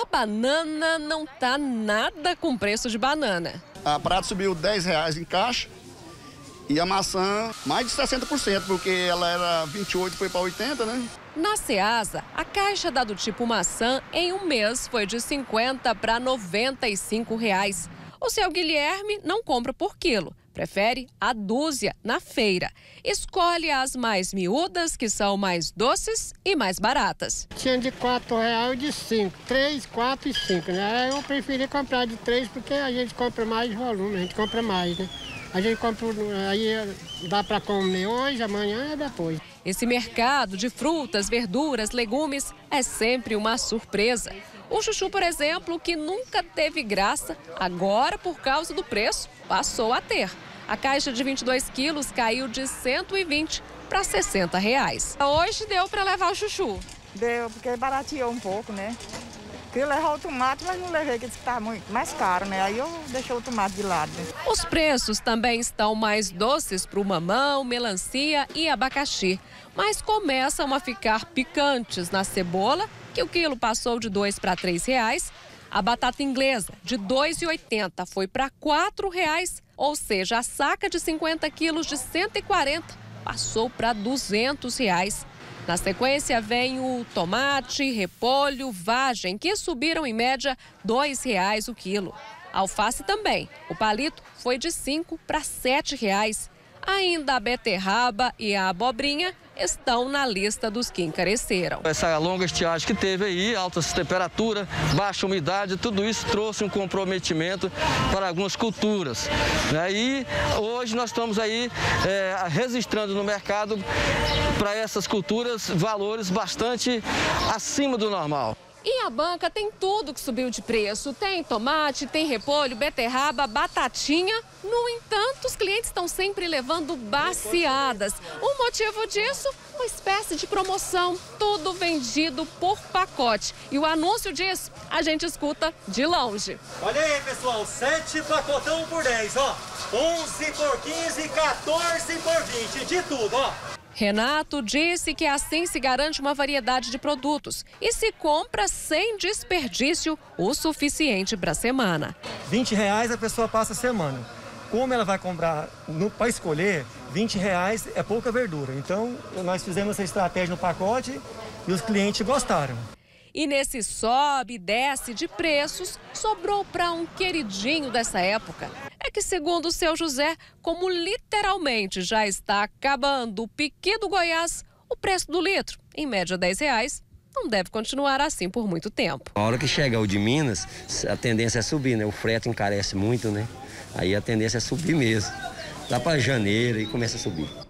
banana não tá nada com preço de banana. A prata subiu R$10 em caixa e a maçã mais de 60%, porque ela era 28 e foi para 80, né? Na Ceasa, a caixa da do tipo maçã em um mês foi de 50 para R$95. O seu Guilherme não compra por quilo, prefere a dúzia na feira. Escolhe as mais miúdas, que são mais doces e mais baratas. Tinha de R$4 e de 5, 3, 4 e 5, né? Eu preferi comprar de 3 porque a gente compra mais volume, a gente compra mais, né? A gente compra, aí dá para comer hoje, amanhã e depois. Esse mercado de frutas, verduras, legumes é sempre uma surpresa. O chuchu, por exemplo, que nunca teve graça, agora, por causa do preço, passou a ter. A caixa de 22 quilos caiu de R$120 para R$60. Hoje deu para levar o chuchu. Deu, porque barateou um pouco, né? Queria levar o tomate, mas não levei, porque está muito mais caro, né? Aí eu deixei o tomate de lado. Os preços também estão mais doces para o mamão, melancia e abacaxi. Mas começam a ficar picantes na cebola, que o quilo passou de R$2 para R$3. A batata inglesa, de R$2,80, foi para R$4. Ou seja, a saca de 50 quilos de R$140 passou para R$200. Na sequência, vem o tomate, repolho, vagem, que subiram em média R$2 o quilo. Alface também. O palito foi de R$5 para R$7. Ainda a beterraba e a abobrinha estão na lista dos que encareceram. Essa longa estiagem que teve aí, altas temperaturas, baixa umidade, tudo isso trouxe um comprometimento para algumas culturas. E hoje nós estamos aí registrando no mercado para essas culturas valores bastante acima do normal. E a banca tem tudo que subiu de preço. Tem tomate, tem repolho, beterraba, batatinha. No entanto, os clientes estão sempre levando baciadas. O motivo disso? Uma espécie de promoção. Tudo vendido por pacote. E o anúncio disso a gente escuta de longe. Olha aí, pessoal. 7 pacotão por 10, ó. 11 por 15, 14 por 20. De tudo, ó. Renato disse que assim se garante uma variedade de produtos e se compra sem desperdício o suficiente para a semana. R$20 a pessoa passa a semana. Como ela vai comprar para escolher, R$20 é pouca verdura. Então, nós fizemos essa estratégia no pacote e os clientes gostaram. E nesse sobe e desce de preços, sobrou para um queridinho dessa época. É que, segundo o seu José, como literalmente já está acabando o piqui do Goiás, o preço do litro, em média R$10, não deve continuar assim por muito tempo. A hora que chega o de Minas, a tendência é subir, né? O frete encarece muito, né? Aí a tendência é subir mesmo. Lá para janeiro e começa a subir.